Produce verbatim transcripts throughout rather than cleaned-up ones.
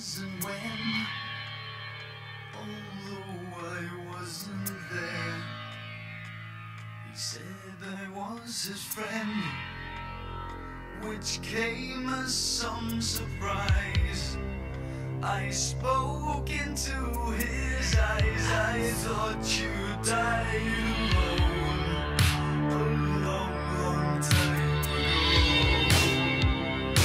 wasn't when, although I wasn't there. He said I was his friend, which came as some surprise. I spoke into his eyes. I thought you died alone a long, long time ago.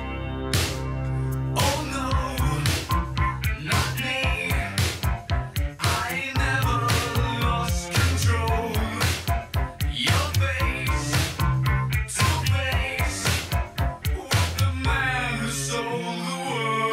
Oh no, not me. I never lost control. Your face to face with the man who sold the world.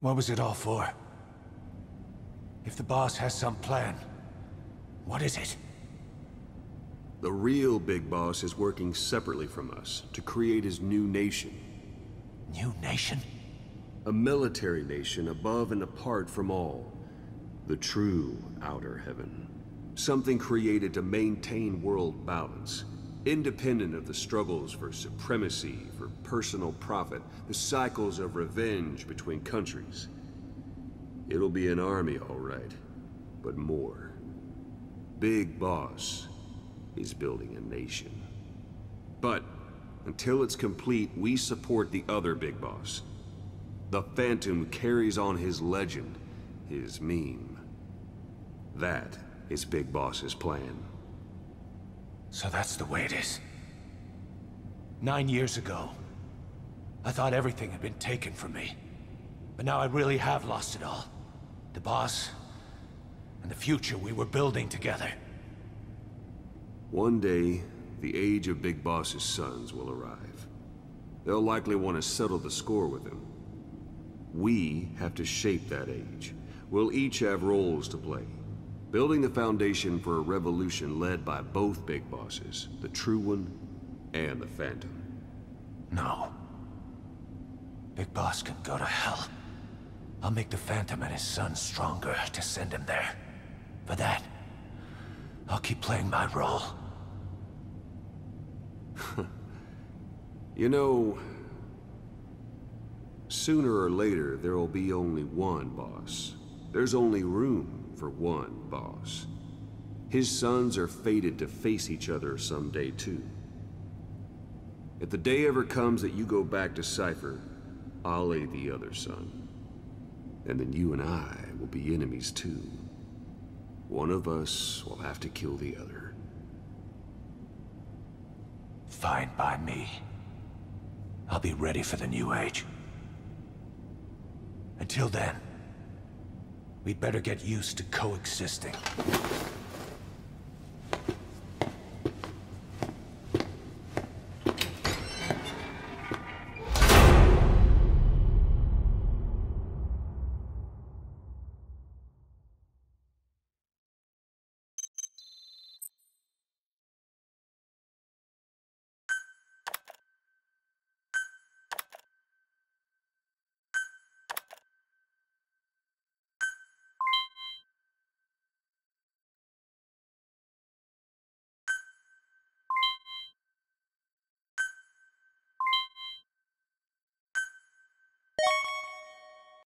What was it all for? If the boss has some plan, what is it? The real big boss is working separately from us to create his new nation. New nation? A military nation above and apart from all. The true outer heaven. Something created to maintain world balance. Independent of the struggles for supremacy, for personal profit, the cycles of revenge between countries. It'll be an army, all right, but more. Big Boss is building a nation. But until it's complete, we support the other Big Boss. The Phantom carries on his legend, his meme. That is Big Boss's plan. So that's the way it is. Nine years ago, I thought everything had been taken from me. But now I really have lost it all. The boss, and the future we were building together. One day, the age of Big Boss's sons will arrive. They'll likely want to settle the score with him. We have to shape that age. We'll each have roles to play. Building the foundation for a revolution led by both Big Bosses, the True One and the Phantom. No. Big Boss can go to hell. I'll make the Phantom and his son stronger to send him there. For that, I'll keep playing my role. You know, sooner or later there will be only one boss. There's only room for one boss. His sons are fated to face each other someday too. If the day ever comes that you go back to Cypher, I'll aid the other son. And then you and I will be enemies too. One of us will have to kill the other. Fine by me. I'll be ready for the new age. Until then, we'd better get used to coexisting.